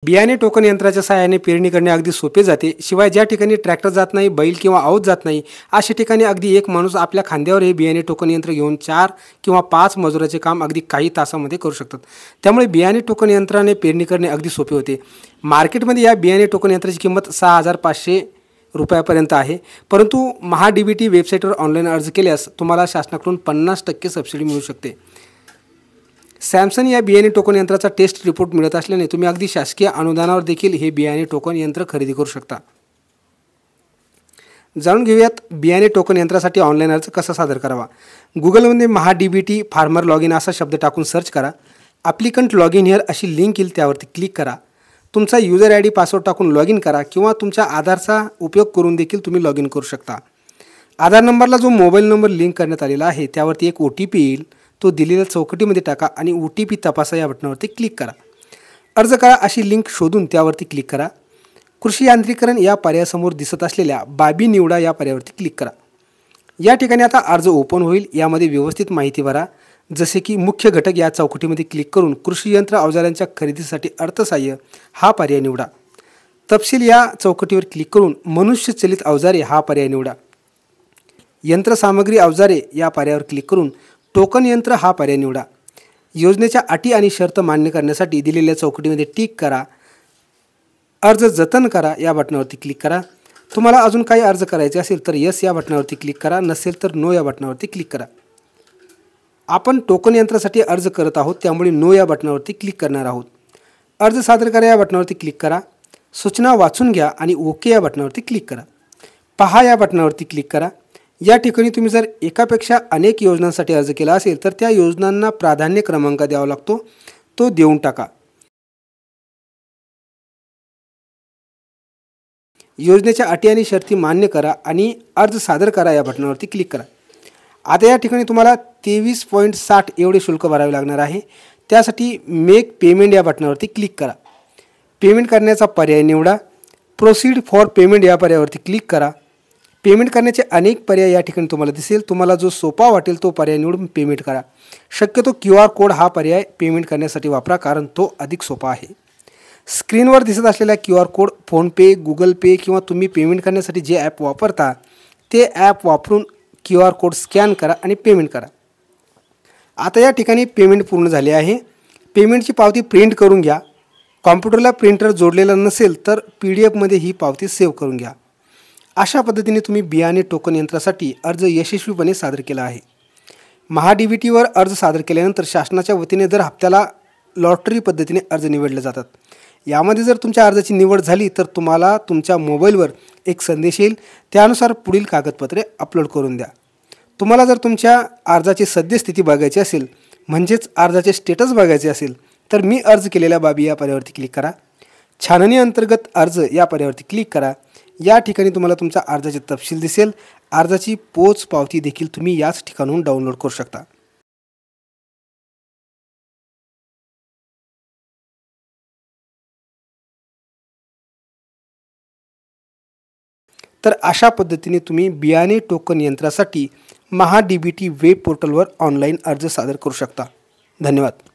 बियाणे टोकन यंत्राच्या सहाय्याने पेरणी करणे अगदी सोपे जाते। शिवाय ज्या ठिकाणी ट्रॅक्टर जात नाही, बैल किंवा औत जात नाही, अशा ठिकाणी अगदी एक माणूस आपल्या खांद्यावर हे बियाणे टोकन यंत्र घेऊन 4 किंवा 5 मजुराचे काम अगदी काही तासामध्ये करू शकतात। त्यामुळे बियाणे टोकन यंत्राने पेरणी करणे अगदी सोपे होते। मार्केटमध्ये या बियाणे टोकन यंत्राची किंमत 6,500 रुपयापर्यंत आहे, परंतु महा-डी-बी-टी वेबसाईटवर ऑनलाईन अर्ज केल्यास तुम्हाला शासनाकडून 50% सबसिडी मिळू शकते। सॅमसंग या बियाणे टोकन यंत्राचा टेस्ट रिपोर्ट मिळत असल्याने तुम्ही अगदी शासकीय अनुदानावर देखील हे बियाणे टोकन यंत्र खरेदी करू शकता। जाणून घेऊयात बियाणे टोकन यंत्रासाठी ऑनलाईन अर्ज कसा सादर करावा। गुगलमध्ये महा-डी-बी-टी फार्मर लॉगिन असा शब्द टाकून सर्च करा। ॲप्लिकंट लॉगिन हिअर अशी लिंक येईल, त्यावरती क्लिक करा। तुमचा यूजर आय डी पासवर्ड टाकून लॉगिन करा किंवा तुमच्या आधारचा उपयोग करून देखील तुम्ही लॉगिन करू शकता। आधार नंबरला जो मोबाईल नंबर लिंक करण्यात आलेला आहे त्यावरती एक OTP येईल, तो दिलेल्या चौकटीमध्ये टाका आणि OTP तपासा या बटनावरती क्लिक करा। अर्ज करा अशी लिंक शोधून त्यावरती क्लिक करा। कृषी यांत्रिकरण या पर्यायासमोर दिसत असलेल्या बाबी निवडा या पर्यायावरती क्लिक करा। या ठिकाणी आता अर्ज ओपन होईल। यामध्ये व्यवस्थित माहिती भरा, जसे की मुख्य घटक या चौकटीमध्ये क्लिक करून कृषी यंत्र अवजारांच्या खरेदीसाठी अर्थसहाय्य हा पर्याय निवडा। तपशील या चौकटीवर क्लिक करून मनुष्यचलित अवजारे हा पर्याय निवडा। यंत्रसामग्री अवजारे या पर्यायावर क्लिक करून टोकन यंत्र हा पर्याय निवडा। योजनेच्या अटी आणि शर्त मान्य करण्यासाठी दिलेल्या चौकटीमध्ये टिक करा। अर्ज जतन करा या बटनावरती क्लिक करा। तुम्हाला अजून काही अर्ज करायचे असेल तर यस या बटनावरती क्लिक करा, नसेल तर नो या बटनावरती क्लिक करा। आपण टोकन यंत्रासाठी अर्ज करत आहोत, त्यामुळे नो या बटनावरती क्लिक करणार आहोत। अर्ज सादर करा या बटनावरती क्लिक करा। सूचना वाचून घ्या आणि ओके या बटनावरती क्लिक करा। पहा या बटनावरती क्लिक करा। या ठिकाणी तुम्ही जर एकापेक्षा अनेक योजनांसाठी अर्ज केला असेल तर त्या योजनांना प्राधान्य क्रमांक द्यावा लागतो, तो देऊन टाका। योजनेच्या अटी आणि शर्ती मान्य करा आणि अर्ज सादर करा या बटनावरती क्लिक करा। आता या ठिकाणी तुम्हाला 23.60 एवढे शुल्क भरावे लागणार आहे। त्यासाठी मेक पेमेंट या बटनावरती क्लिक करा। पेमेंट करण्याचा पर्याय निवडा। प्रोसीड फॉर पेमेंट या पर्यायावरती क्लिक करा। पेमेंट करण्याचे अनेक पर्याय या ठिकाणी तुम्हाला दिसेल, तुम्हाला जो सोपा वाटेल तो पर्याय निवडून पेमेंट करा। शक्यतो QR कोड हा पर्याय पेमेंट करण्यासाठी वापरा, कारण तो अधिक सोपा आहे। स्क्रीनवर दिसत असलेला QR code PhonePe, Google Pay किंवा तुम्ही पेमेंट करण्यासाठी जे ॲप वापरता ते ॲप वापरून QR कोड स्कॅन करा आणि पेमेंट करा। आता या ठिकाणी पेमेंट पूर्ण झाले आहे। पेमेंटची पावती प्रिंट करून घ्या। कॉम्प्युटरला प्रिंटर जोडलेला नसेल तर PDF मध्ये ही पावती सेव्ह करून घ्या। अशा पद्धतीने तुम्ही बियाणे टोकन यंत्रासाठी अर्ज यशस्वीपणे सादर केला आहे। महा-डी-बी-टीवर अर्ज सादर केल्यानंतर शासनाच्या वतीने दर हप्त्याला लॉटरी पद्धतीने अर्ज निवडले जातात। यामध्ये जर तुमच्या अर्जाची निवड झाली तर तुम्हाला तुमच्या मोबाईलवर एक संदेश येईल, त्यानुसार पुढील कागदपत्रे अपलोड करून द्या। तुम्हाला जर तुमच्या अर्जाची सद्यस्थिती बघायची असेल, म्हणजेच अर्जाचे स्टेटस बघायचे असेल, तर मी अर्ज केलेल्या बाबी या पर्यायावरती क्लिक करा। छाननी अंतर्गत अर्ज या पर्यायावरती क्लिक करा। या ठिकाणी तुम्हाला तुमचा अर्जाचे तपशील दिसेल। अर्जाची पोच पावती देखील तुम्ही याच ठिकाणाहून डाउनलोड करू शकता। तर अशा पद्धतीने तुम्ही बियाणे टोकन यंत्रासाठी महा-डी-बी-टी वेब पोर्टलवर ऑनलाईन अर्ज सादर करू शकता। धन्यवाद।